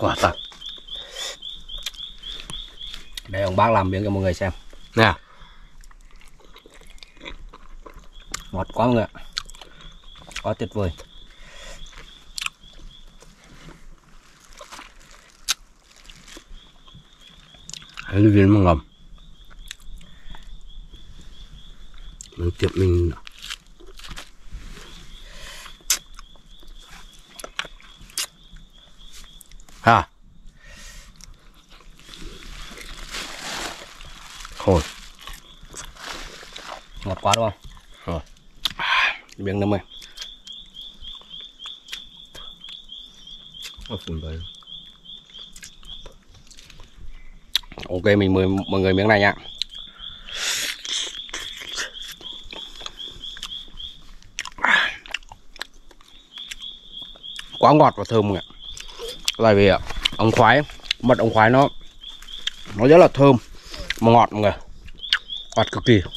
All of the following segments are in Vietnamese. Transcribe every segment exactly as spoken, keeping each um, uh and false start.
Quả thật. Đây ông bác làm miếng cho mọi người xem nè. Ngọt quá mọi người ạ, quá tuyệt vời. Hãy lưu viên mà ngầm mình tiếp mình à thôi ngọt quá đúng không? Rồi. À, miếng nữa mày. Ok, mình mời mọi người miếng này nha. Quá ngọt và thơm mọi người. Tại vì ống khoái, mật ống khoái nó nó rất là thơm mà ngọt mọi người, ngọt cực kỳ.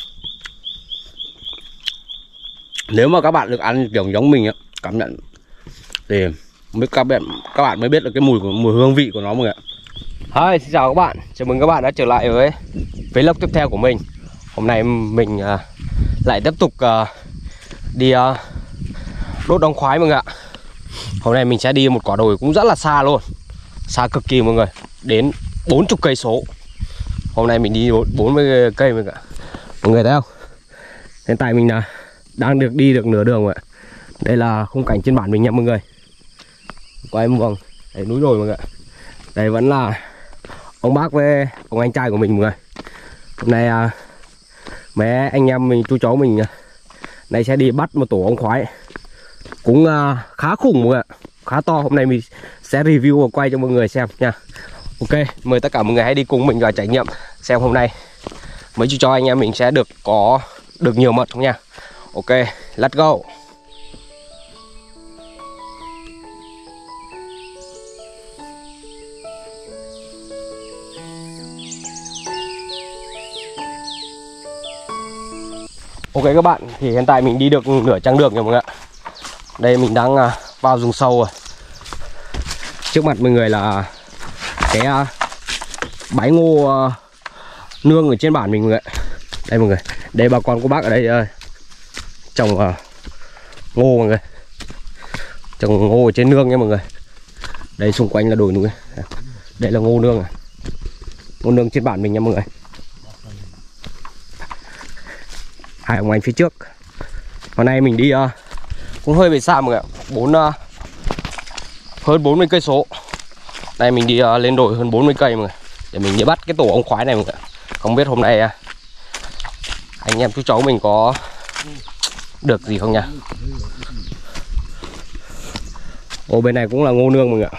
Nếu mà các bạn được ăn kiểu giống mình á, cảm nhận thì mới các bạn các bạn mới biết được cái mùi của mùi hương vị của nó mọi người ạ. Hi, xin chào các bạn, chào mừng các bạn đã trở lại với vlog tiếp theo của mình. Hôm nay mình uh, lại tiếp tục uh, đi uh, đốt ống khoái mọi người ạ. Hôm nay mình sẽ đi một quả đồi cũng rất là xa luôn, xa cực kỳ mọi người, đến bốn mươi cây số. Hôm nay mình đi bốn mươi cây mọi người ạ. Mọi người thấy không? Hiện tại mình là đang được đi được nửa đường rồi ạ. Đây là khung cảnh trên bản mình nha mọi người. Quay một vòng, đây núi đồi mọi người ạ. Đây vẫn là ông bác với ông anh trai của mình mọi người. Hôm nay à, mấy anh em mình, chú cháu mình này sẽ đi bắt một tổ ong khoái cũng à, khá khủng mọi người ạ, khá to. Hôm nay mình sẽ review và quay cho mọi người xem nha. Ok, mời tất cả mọi người hãy đi cùng mình vào trải nghiệm xem hôm nay mấy chú chó anh em mình sẽ được có được nhiều mật không nha. Ok, let's go. Ok các bạn, thì hiện tại mình đi được nửa chặng đường rồi mọi người ạ. Đây mình đang vào rừng sâu rồi. Trước mặt mọi người là cái bãi ngô nương ở trên bản mình mọi người ạ. Đây mọi người, đây bà con của bác ở đây trồng ngô mọi người, trồng ngô ở trên nương nha mọi người. Đây xung quanh là đồi núi, đây là ngô nương, ngô nương trên bản mình nha mọi người. Hai ông anh phía trước. Hôm nay mình đi uh, cũng hơi về xa mọi người ạ, bốn uh, hơn bốn mươi cây số. Đây mình đi uh, lên đồi hơn bốn mươi cây mọi người, để mình đi bắt cái tổ ong khoái này mọi người. Không biết hôm nay uh, anh em chú cháu mình có được gì không nha. Ô bên này cũng là ngô nương mọi người ạ.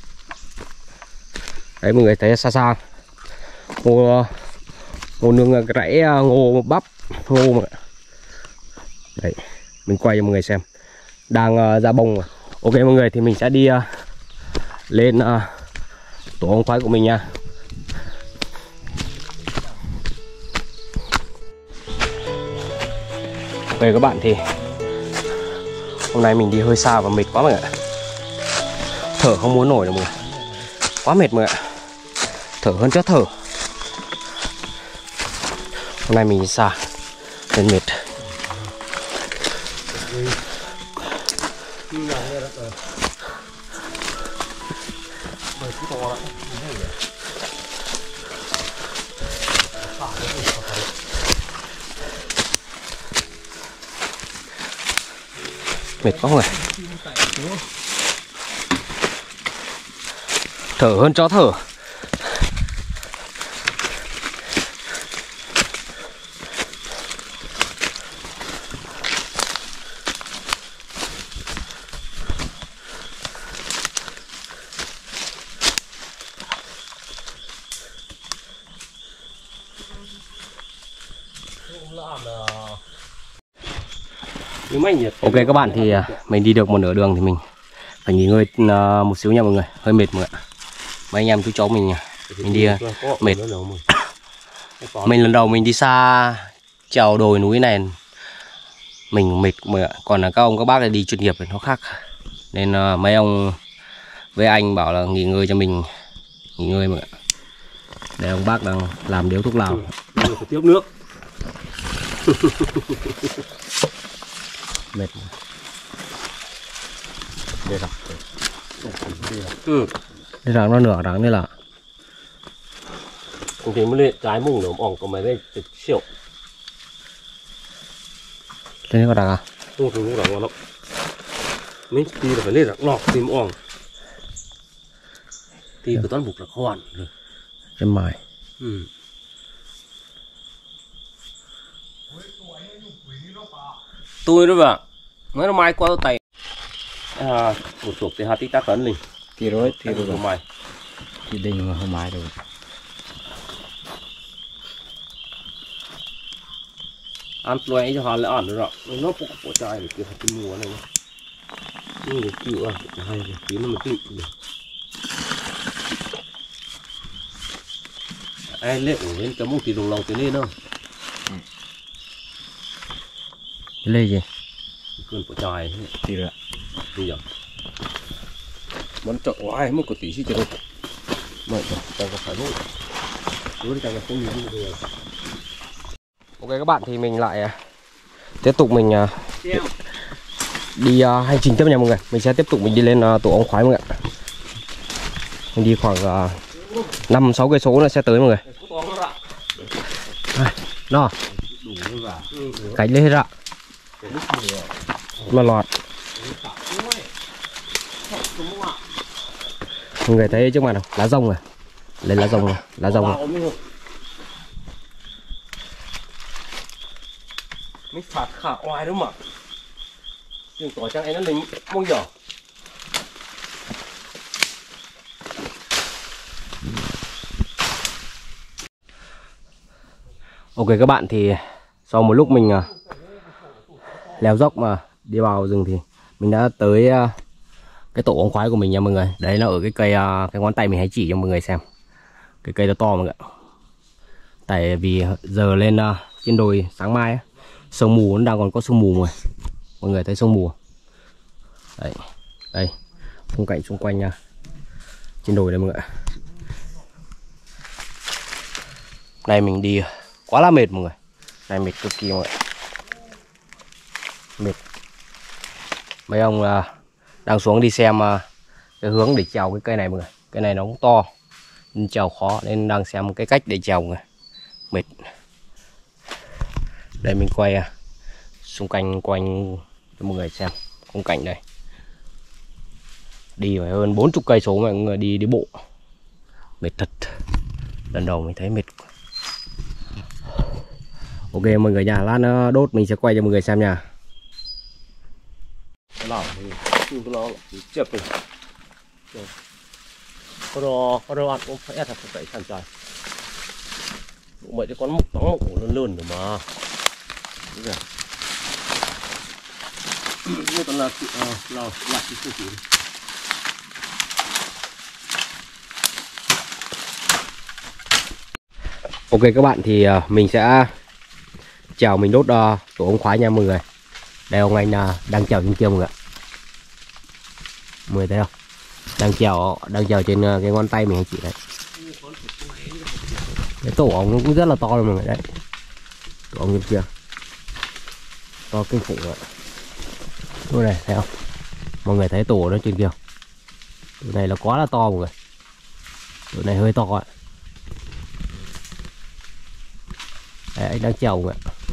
Đấy mọi người thấy xa xa ngô, ngô nương cái rẫy ngô bắp ngô mà. Đấy mình quay cho mọi người xem, đang uh, ra bông rồi. Ok mọi người, thì mình sẽ đi uh, lên uh, tổ ong khoái của mình nha. Ok các bạn, thì hôm nay mình đi hơi xa và mệt quá mọi người ạ. Thở không muốn nổi đâu mọi người, quá mệt mọi người ạ, thở hơn chót thở. Hôm nay mình đi xa nên mệt. Mệt quá người, thở hơn chó thở. Ok các bạn, thì mình đi được một nửa đường thì mình phải nghỉ ngơi một xíu nha mọi người, hơi mệt mọi người. Mấy anh em chú cháu mình mình đi mệt. Mình lần đầu mình đi xa trèo đồi núi này mình mệt mọi người. Còn là các ông các bác đi chuyên nghiệp thì nó khác, nên mấy ông với anh bảo là nghỉ ngơi cho mình nghỉ ngơi mọi người. Đây ông bác đang làm điếu thuốc lào. Ừ, phải tiếp nước. Mệt. Đây rồi. Ừ. Cái răng nó nửa răng đây là. Không thì mới lên trái mùng nó ỏng có mấy đây xỉu. Thế có răng à? Không thì cũng răng ngon lắm. Mấy tí là phải lên răng lọt tìm ỏng. Thì cứ toán bục là khoan rồi. Trên mài. Ừ. Tôi đó vợ. Mới nó mai qua tay. À, một chục thì hai tí tác tấn liền. Thì rồi, thì rồi. Không mài. Thì đinh mà không mái rồi. Ăn loay cho họ lại ăn rồi. Nó cũng có chai để kia cái mùa này. Nhưng cái kiểu à, hay rồi, tí nó mới tịnh được. Ai lệ ổ lên chấm một tí đồng lòng tới lên không? Cái lê gì? Cơn của chai thì rồi. Bây giờ món chợ hoài mới có tí xí rồi. Mà chẳng có phải luôn. Đối với chẳng có không nhiều rồi. Ok các bạn, thì mình lại tiếp tục mình đi uh, hành trình tiếp nha mọi người. Mình sẽ tiếp tục mình đi lên uh, tổ ong khoái mọi người. Mình đi khoảng uh, năm sáu cây số là sẽ tới mọi người. À, nó cánh lên hết ạ. Mà lọt. Mọi người thấy trước mặt không? Lá rong này. Lên lá rong này, lá rong này. Mình phạt khả oai đúng không ạ? Nhưng tỏ chẳng ấy nó lính mong giờ. Ok các bạn, thì sau một lúc mình uh, leo dốc mà đi vào rừng thì mình đã tới uh, cái tổ ong khoái của mình nha mọi người. Đấy là ở cái cây uh, cái ngón tay mình hãy chỉ cho mọi người xem. Cái cây nó to mọi người. Tại vì giờ lên uh, trên đồi sáng mai á, sương mù nó đang còn có sương mù rồi. Mọi người thấy sương mù. Đấy. Đây. Khung cảnh xung quanh uh, trên đồi đây mọi người. Này mình đi quá là mệt mọi người. Này mệt cực kỳ mọi người. Mệt. Mấy ông uh, đang xuống đi xem uh, cái hướng để trèo cái cây này mọi người. Cây này nó cũng to nên trèo khó, nên đang xem cái cách để trèo mọi người. Mệt. Đây mình quay uh, xung quanh quanh cho mọi người xem khung cảnh đây. Đi phải hơn bốn mươi cây số mọi người, đi đi bộ. Mệt thật. Lần đầu mình thấy mệt. Ok mọi người nha, lát nó đốt mình sẽ quay cho mọi người xem nha. Cái nào thì cứ cái nó chẹp rồi. Có đồ, có đồ ăn cũng phải thật phải sẵn sàng. Mấy cái con mục trắng mục lớn lớn rồi mà. Đúng rồi. Đây còn là là là cái số chín. Ok các bạn, thì uh, mình sẽ chèo mình đốt uh, tổ ong khoái nha mọi người. Đây ông anh uh, đang chèo trên kia mọi người. Mọi người thấy không? Đang chèo đang chèo trên uh, cái ngón tay mình hay chỉ đấy. Cái tổ ong nó cũng rất là to rồi mọi người đấy. Tổ ong trên kia to kinh khủng rồi. Đây này thấy không? Mọi người thấy tổ nó trên kia. Tổ này là quá là to mọi người. Tổ này hơi to ạ. Đấy, anh đang chèo mọi người.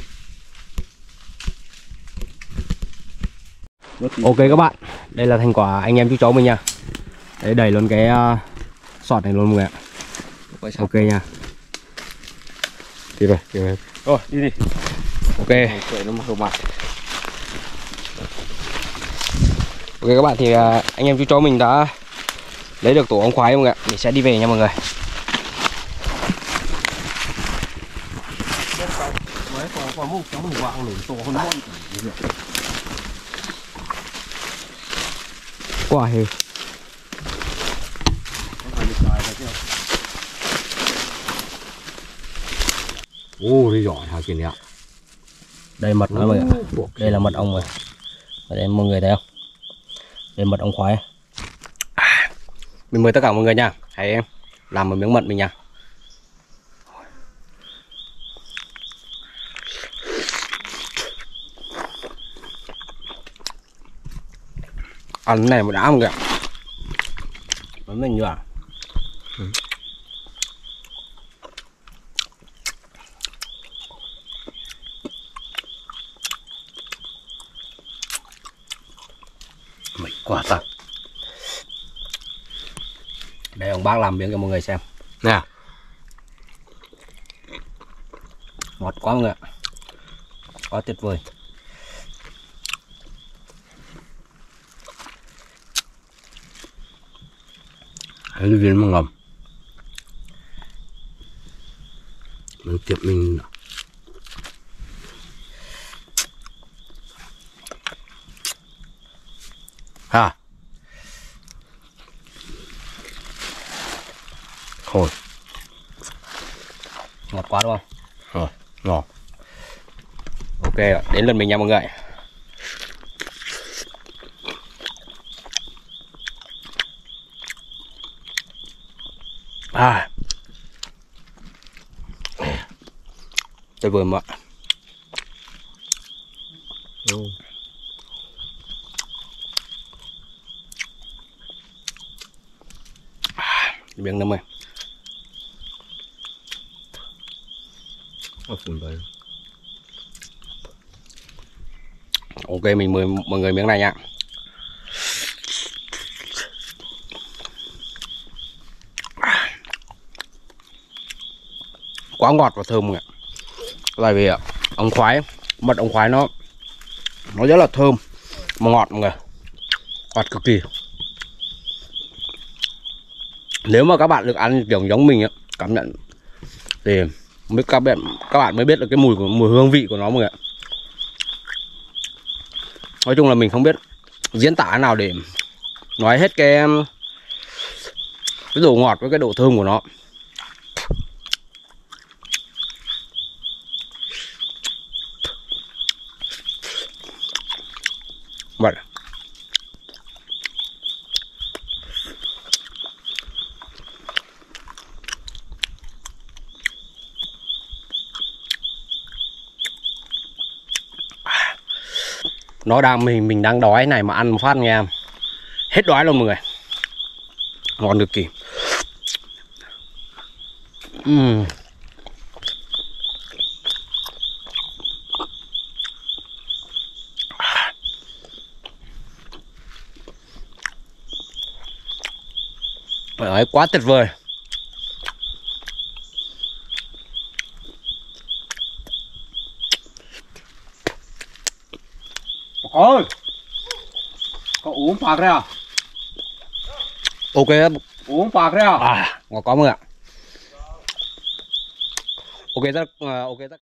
Ok các bạn, đây là thành quả anh em chú cháu mình nha. Đấy, đẩy luôn cái uh, sọt này luôn mọi người ạ. Ok nha. Đi rồi, đi rồi. Rồi, đi đi. Ok. Nó một mặt. Ok các bạn, thì uh, anh em chú cháu mình đã lấy được tổ ong khoái mọi người ạ. Mình sẽ đi về nha mọi người. Còn một trong một vàng nổi to hơn mọi người. Quả hề. Ô, đi giỏi hả kìa ạ. Đây mật nó mọi người. Đây là mật ong rồi. Ở đây mọi người thấy không? Đây mật ong khoái. À, Mình mời tất cả mọi người nha, hãy làm một miếng mận mình nha. Ăn cái này mà đã không kìa. Bấm mình vào. Ừ. Mày quá ta. Đây ông bác làm miếng cho mọi người xem nè. Ngọt quá mọi người ạ, quá tuyệt vời. Cái viên mà ngầm mình tiếp mình ha thôi ngọt quá đúng không? Rồi ngọt. Ok rồi, đến lượt mình nha mọi người. À tuyệt vời mọi. Ừ. À, miếng nấm này. Ok, mình mời mọi người miếng này nha. Quá ngọt và thơm mọi người. Tại vì ống khoái, mật ống khoái nó nó rất là thơm mà ngọt mọi người, ngọt cực kỳ. Nếu mà các bạn được ăn kiểu giống mình cảm nhận thì mới các bạn các bạn mới biết được cái mùi của mùi hương vị của nó mọi người. Nói chung là mình không biết diễn tả nào để nói hết cái cái độ ngọt với cái độ thơm của nó. Vậy nó đang mình mình đang đói này mà ăn một phát nghe hết đói luôn mọi người, ngon cực kỳ. Uhm. Phải nói quá tuyệt vời. Ôi, có uống phạt ra. Ok, uống phạt ra. À, ngon quá mọi người ạ. Ok rất uh, ok rất